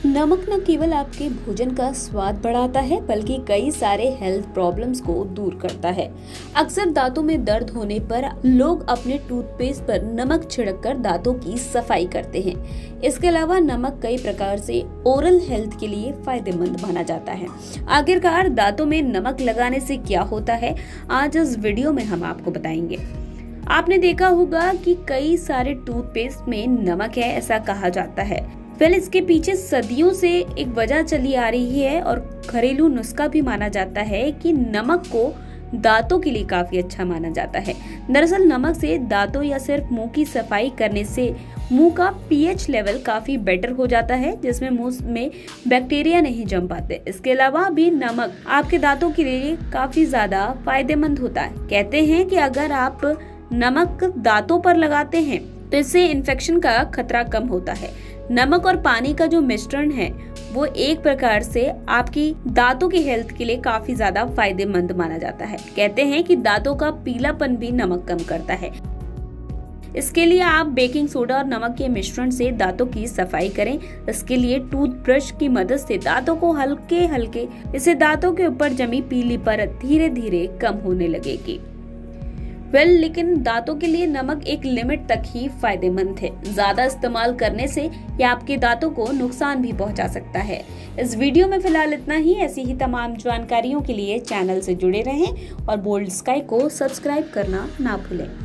नमक न केवल आपके भोजन का स्वाद बढ़ाता है बल्कि कई सारे हेल्थ प्रॉब्लम्स को दूर करता है। अक्सर दांतों में दर्द होने पर लोग अपने टूथपेस्ट पर नमक छिड़ककर दांतों की सफाई करते हैं। इसके अलावा नमक कई प्रकार से ओरल हेल्थ के लिए फायदेमंद माना जाता है। आखिरकार दांतों में नमक लगाने से क्या होता है, आज इस वीडियो में हम आपको बताएंगे। आपने देखा होगा कि कई सारे टूथपेस्ट में नमक है, ऐसा कहा जाता है। फिर इसके पीछे सदियों से एक वजह चली आ रही है और घरेलू नुस्खा भी माना जाता है कि नमक को दांतों के लिए काफी अच्छा माना जाता है। दरअसल नमक से दांतों या सिर्फ मुंह की सफाई करने से मुंह का पीएच लेवल काफी बेटर हो जाता है, जिसमें मुंह में बैक्टीरिया नहीं जम पाते। इसके अलावा भी नमक आपके दांतों के लिए काफी ज्यादा फायदेमंद होता है। कहते हैं कि अगर आप नमक दांतों पर लगाते हैं तो इससे इन्फेक्शन का खतरा कम होता है। नमक और पानी का जो मिश्रण है वो एक प्रकार से आपकी दांतों की हेल्थ के लिए काफी ज्यादा फायदेमंद माना जाता है। कहते हैं कि दांतों का पीलापन भी नमक कम करता है। इसके लिए आप बेकिंग सोडा और नमक के मिश्रण से दांतों की सफाई करें। इसके लिए टूथब्रश की मदद से दांतों को हल्के हल्के इससे दांतों के ऊपर जमी पीली परत धीरे धीरे कम होने लगेगी। लेकिन दांतों के लिए नमक एक लिमिट तक ही फायदेमंद है। ज्यादा इस्तेमाल करने से यह आपके दांतों को नुकसान भी पहुंचा सकता है। इस वीडियो में फिलहाल इतना ही। ऐसी ही तमाम जानकारियों के लिए चैनल से जुड़े रहें और बोल्ड स्काई को सब्सक्राइब करना ना भूलें।